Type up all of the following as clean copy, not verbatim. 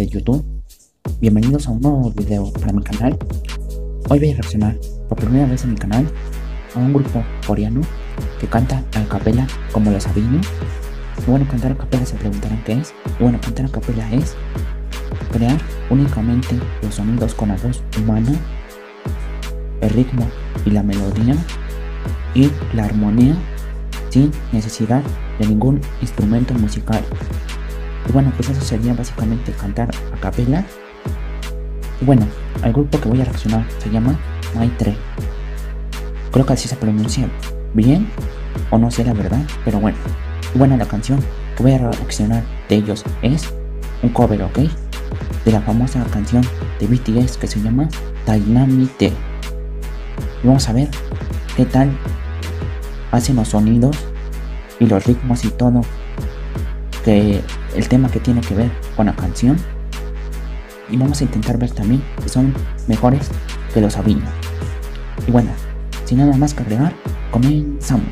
de YouTube. Bienvenidos a un nuevo video para mi canal. Hoy voy a reaccionar por primera vez en mi canal a un grupo coreano que canta a capela como los Sabino. Y bueno, cantar a capela se preguntarán qué es. Y bueno, cantar a capela es crear únicamente los sonidos con la voz humana, el ritmo y la melodía y la armonía sin necesidad de ningún instrumento musical. Y bueno, pues eso sería básicamente cantar a capela. Y bueno, el grupo que voy a reaccionar se llama My3. Creo que así se pronuncia bien, o no sé la verdad, pero bueno. Y bueno, la canción que voy a reaccionar de ellos es un cover, ¿ok? De la famosa canción de BTS que se llama Dynamite. Y vamos a ver qué tal hacen los sonidos y los ritmos y todo, que el tema que tiene que ver con la canción. Y vamos a intentar ver también que son mejores que los Sabino. Y bueno, sin nada más que agregar, comenzamos.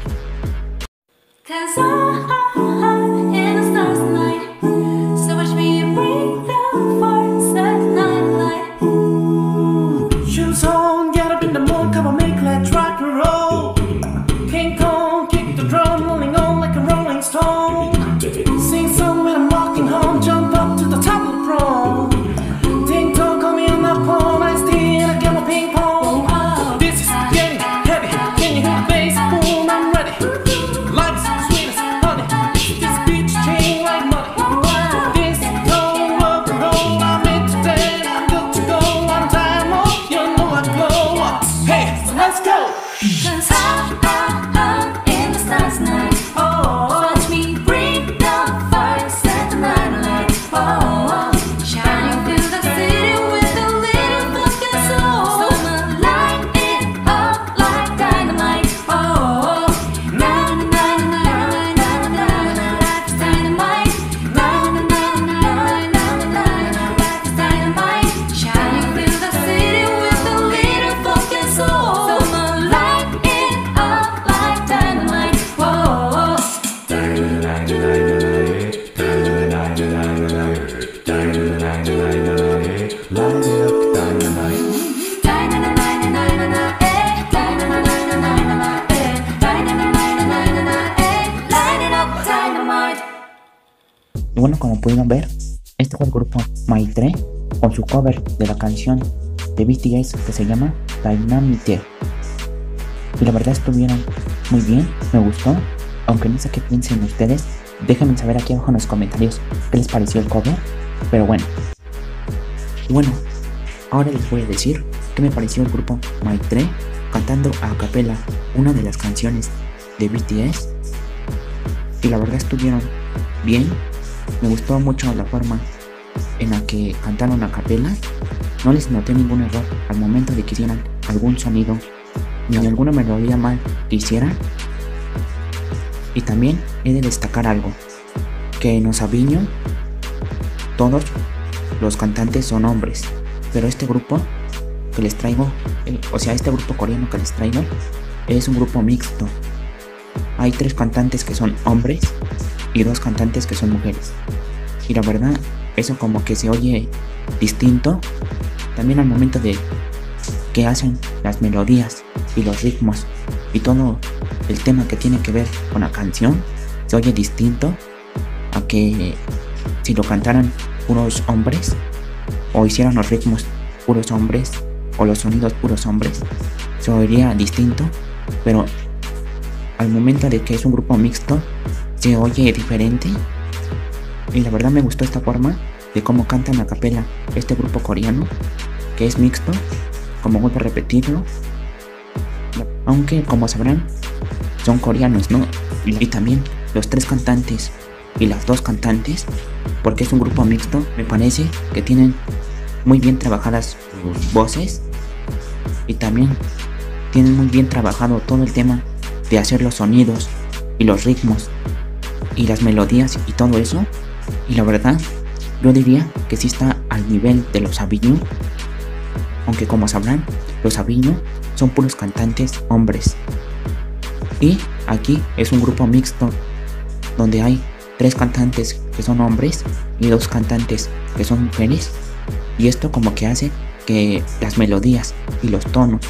Y bueno, como pudieron ver, este fue el grupo My3 con su cover de la canción de BTS que se llama Dynamite. Y la verdad estuvieron muy bien, me gustó. Aunque no sé qué piensen ustedes, déjenme saber aquí abajo en los comentarios qué les pareció el cover. Pero bueno, y bueno, ahora les voy a decir qué me pareció el grupo My3 cantando a capela una de las canciones de BTS. Y la verdad estuvieron bien. Me gustó mucho la forma en la que cantaron a capela. No les noté ningún error al momento de que hicieran algún sonido ni alguna melodía mal que hicieran. Y también he de destacar algo, que en los Sabino todos los cantantes son hombres, pero este grupo que les traigo, este grupo coreano que les traigo es un grupo mixto. Hay 3 cantantes que son hombres y 2 cantantes que son mujeres. Y la verdad, eso como que se oye distinto. También al momento de que hacen las melodías y los ritmos y todo el tema que tiene que ver con la canción, se oye distinto a que si lo cantaran puros hombres, o hicieran los ritmos puros hombres, o los sonidos puros hombres. Se oiría distinto, pero al momento de que es un grupo mixto se oye diferente. Y la verdad me gustó esta forma de cómo cantan a capela este grupo coreano que es mixto, como vuelvo a repetirlo, aunque como sabrán son coreanos, ¿no? Y también los 3 cantantes y las 2 cantantes, porque es un grupo mixto, me parece que tienen muy bien trabajadas sus voces y también tienen muy bien trabajado todo el tema de hacer los sonidos y los ritmos y las melodías y todo eso. Y la verdad, yo diría que sí está al nivel de los Sabino, aunque como sabrán, los Sabino son puros cantantes hombres. Y aquí es un grupo mixto donde hay 3 cantantes que son hombres y 2 cantantes que son mujeres, y esto como que hace que las melodías y los tonos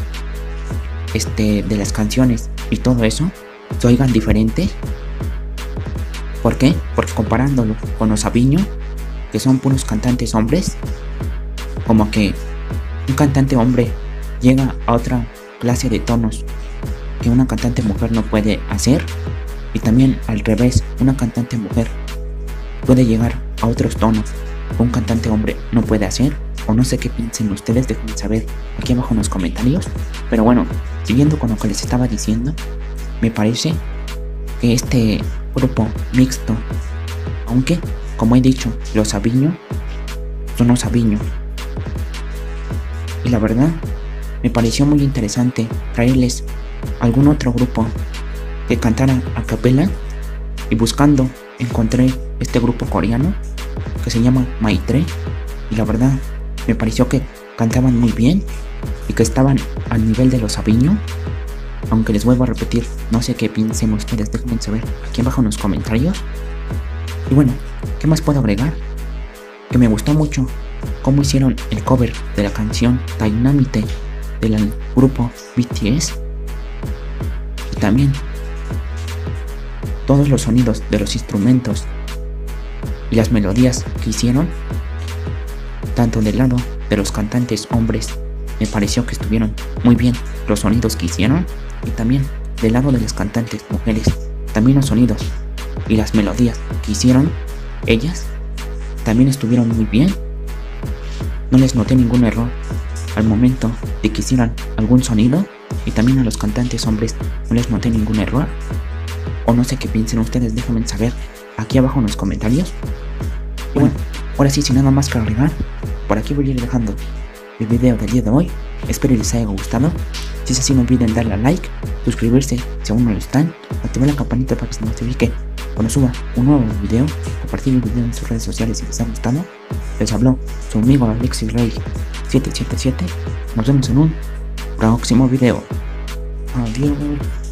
de las canciones y todo eso se oigan diferentes. ¿Por qué? Porque comparándolo con los Sabiño, que son puros cantantes hombres, como que un cantante hombre llega a otra clase de tonos que una cantante mujer no puede hacer, y también al revés, una cantante mujer puede llegar a otros tonos que un cantante hombre no puede hacer. O no sé qué piensen ustedes, déjenme saber aquí abajo en los comentarios. Pero bueno, siguiendo con lo que les estaba diciendo, me parece que este grupo mixto, aunque como he dicho, los Sabiño son los Sabiño, y la verdad me pareció muy interesante traerles algún otro grupo que cantara a capela, y buscando encontré este grupo coreano que se llama Maitre, y la verdad me pareció que cantaban muy bien y que estaban al nivel de los Sabiño. Aunque les vuelvo a repetir, no sé qué piensen ustedes, déjenme saber aquí abajo en los comentarios. Y bueno, ¿qué más puedo agregar? Que me gustó mucho cómo hicieron el cover de la canción Dynamite del grupo BTS, y también todos los sonidos de los instrumentos y las melodías que hicieron, tanto del lado de los cantantes hombres, me pareció que estuvieron muy bien los sonidos que hicieron, y también del lado de las cantantes mujeres, también los sonidos y las melodías que hicieron ellas también estuvieron muy bien. No les noté ningún error al momento de que hicieran algún sonido, y también a los cantantes hombres no les noté ningún error. O no sé qué piensen ustedes, déjenme saber aquí abajo en los comentarios. Y bueno, ahora sí, sin nada más que agregar, por aquí voy a ir dejando el video del día de hoy. Espero les haya gustado. Si es así, no olviden darle a like, suscribirse si aún no lo están, activar la campanita para que se notifique cuando suba un nuevo video, compartir el video en sus redes sociales si les ha gustado. Les habló su amigo Alexis Rey 777. Nos vemos en un próximo video. Adiós.